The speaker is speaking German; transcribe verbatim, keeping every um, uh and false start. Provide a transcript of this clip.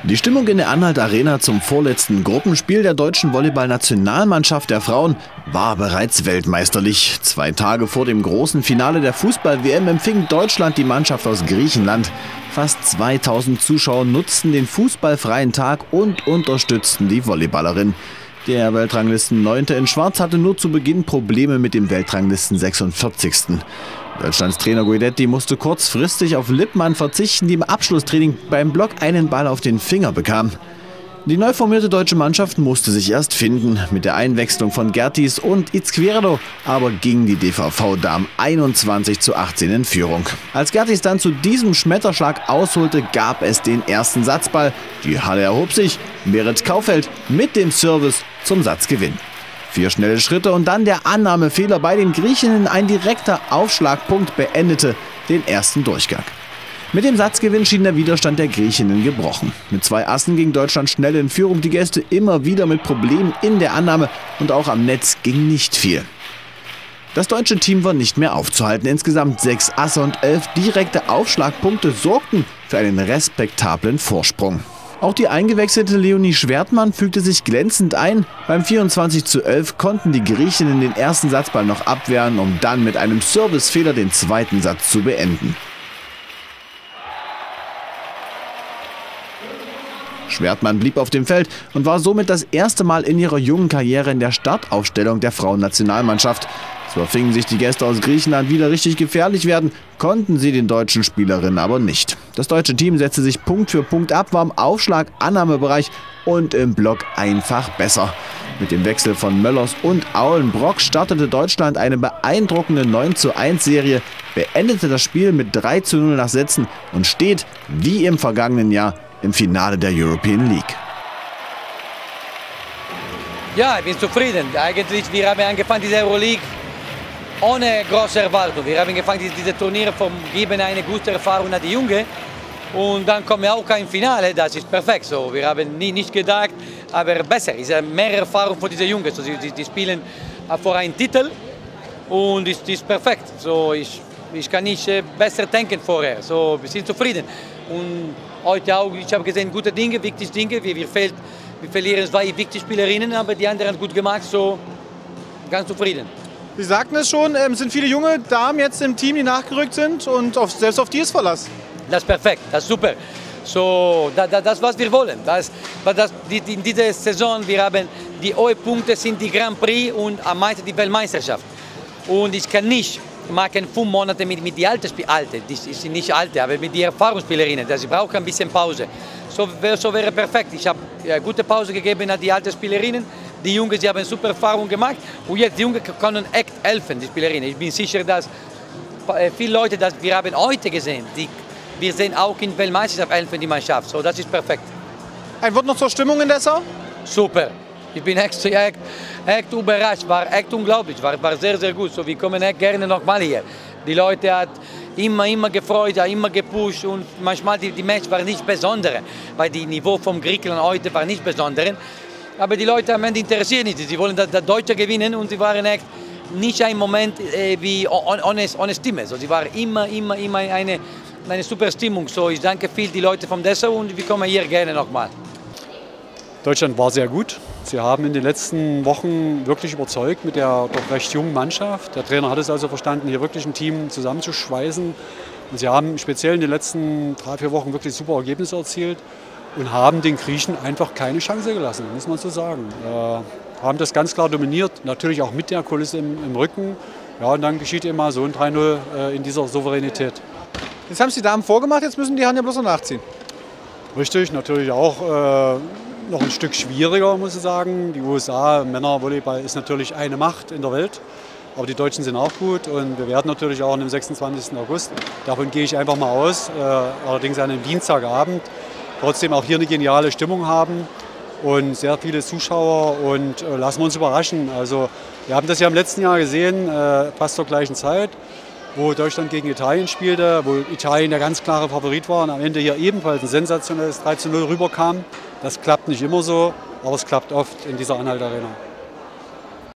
Die Stimmung in der Anhalt Arena zum vorletzten Gruppenspiel der deutschen Volleyball-Nationalmannschaft der Frauen war bereits weltmeisterlich. Zwei Tage vor dem großen Finale der Fußball-W M empfing Deutschland die Mannschaft aus Griechenland. Fast zweitausend Zuschauer nutzten den fußballfreien Tag und unterstützten die Volleyballerin. Der Weltranglisten-Neunte in Schwarz hatte nur zu Beginn Probleme mit dem Weltranglisten-sechsundvierzigsten Deutschlands Trainer Guidetti musste kurzfristig auf Lippmann verzichten, die im Abschlusstraining beim Block einen Ball auf den Finger bekam. Die neu formierte deutsche Mannschaft musste sich erst finden. Mit der Einwechslung von Gertis und Izquierdo aber gingen die D V V-Damen einundzwanzig zu achtzehn in Führung. Als Gertis dann zu diesem Schmetterschlag ausholte, gab es den ersten Satzball. Die Halle erhob sich, Merit Kaufeld mit dem Service zum Satzgewinn. Vier schnelle Schritte und dann der Annahmefehler bei den Griechinnen. Ein direkter Aufschlagpunkt beendete den ersten Durchgang. Mit dem Satzgewinn schien der Widerstand der Griechinnen gebrochen. Mit zwei Assen ging Deutschland schnell in Führung. Die Gäste immer wieder mit Problemen in der Annahme und auch am Netz ging nicht viel. Das deutsche Team war nicht mehr aufzuhalten. Insgesamt sechs Asse und elf direkte Aufschlagpunkte sorgten für einen respektablen Vorsprung. Auch die eingewechselte Leonie Schwertmann fügte sich glänzend ein. Beim vierundzwanzig zu elf konnten die Griechinnen den ersten Satzball noch abwehren, um dann mit einem Servicefehler den zweiten Satz zu beenden. Schwertmann blieb auf dem Feld und war somit das erste Mal in ihrer jungen Karriere in der Startaufstellung der Frauennationalmannschaft. Zwar fingen sich die Gäste aus Griechenland wieder richtig gefährlich werden, konnten sie den deutschen Spielerinnen aber nicht. Das deutsche Team setzte sich Punkt für Punkt ab, war im Aufschlag, Annahmebereich und im Block einfach besser. Mit dem Wechsel von Möllers und Aulenbrock startete Deutschland eine beeindruckende neun zu eins Serie, beendete das Spiel mit drei zu null nach Sätzen und steht, wie im vergangenen Jahr, im Finale der European League. Ja, ich bin zufrieden. Eigentlich, wir haben angefangen diese Euroleague ohne große Erwartung. Wir haben angefangen diese Turniere vom geben eine gute Erfahrung an die Jungen und dann kommen wir auch kein Finale. Das ist perfekt. So, wir haben nie nicht gedacht, aber besser. Es ist mehr Erfahrung für diese Jungen. So, die, die spielen vor einen Titel und es ist, ist perfekt. So, ich, ich kann nicht besser denken vorher. So, wir sind zufrieden. Und heute auch, ich habe gesehen, gute Dinge, wichtige Dinge. Wir, wir, fehlt, wir verlieren zwei wichtige Spielerinnen, aber die anderen haben gut gemacht. So, ganz zufrieden. Sie sagten es schon, es sind viele junge Damen jetzt im Team, die nachgerückt sind und auf, selbst auf die ist Verlass. Das ist perfekt, das ist super. So, das, das, das was wir wollen. Das, das, die, in dieser Saison wir haben die Höhepunkte sind die Grand Prix und am meisten die Weltmeisterschaft. Und ich kann nicht machen fünf Monate mit, mit den alten Spielerinnen, die sind nicht alte, aber mit den Erfahrungsspielerinnen. Ich brauche ein bisschen Pause. So, so wäre perfekt. Ich habe eine gute Pause gegeben an die alten Spielerinnen. Die Jungen, sie haben super Erfahrung gemacht und jetzt die Jungen können echt helfen, die Spielerinnen. Ich bin sicher, dass viele Leute, das wir haben heute gesehen, die, wir sehen auch in Weltmeisterschaft helfen die Mannschaft. So, das ist perfekt. Ein Wort noch zur Stimmung in Dessau? Super. Ich bin echt, echt, echt überrascht, war echt unglaublich, war, war sehr, sehr gut. So, wir kommen echt gerne nochmal hier. Die Leute haben immer, immer gefreut, immer gepusht und manchmal die, die Match war nicht besonders, weil das Niveau vom Griechenland heute war nicht besonders. Aber die Leute am Ende interessieren nicht. Sie wollen das, das Deutsche gewinnen und sie waren echt nicht ein Moment äh, wie ohne, ohne Stimme. So, sie waren immer, immer, immer eine, eine super Stimmung. So, ich danke viel die Leute von Dessau und wir kommen hier gerne nochmal. Deutschland war sehr gut. Sie haben in den letzten Wochen wirklich überzeugt mit der doch recht jungen Mannschaft. Der Trainer hat es also verstanden, hier wirklich ein Team zusammenzuschweißen. Und sie haben speziell in den letzten drei, vier Wochen wirklich super Ergebnisse erzielt. Und haben den Griechen einfach keine Chance gelassen, muss man so sagen. Äh, haben das ganz klar dominiert, natürlich auch mit der Kulisse im, im Rücken. Ja, und dann geschieht eben mal so ein drei null äh, in dieser Souveränität. Jetzt haben es die Damen vorgemacht, jetzt müssen die Herren ja bloß noch nachziehen. Richtig, natürlich auch äh, noch ein Stück schwieriger, muss ich sagen. Die U S A, Männervolleyball ist natürlich eine Macht in der Welt. Aber die Deutschen sind auch gut und wir werden natürlich auch am sechsundzwanzigsten August. Davon gehe ich einfach mal aus, äh, allerdings an einem Dienstagabend. Trotzdem auch hier eine geniale Stimmung haben und sehr viele Zuschauer und äh, lassen wir uns überraschen. Also wir haben das ja im letzten Jahr gesehen, äh, fast zur gleichen Zeit, wo Deutschland gegen Italien spielte, wo Italien der ganz klare Favorit war und am Ende hier ebenfalls ein sensationelles drei zu null rüberkam. Das klappt nicht immer so, aber es klappt oft in dieser Anhalt Arena.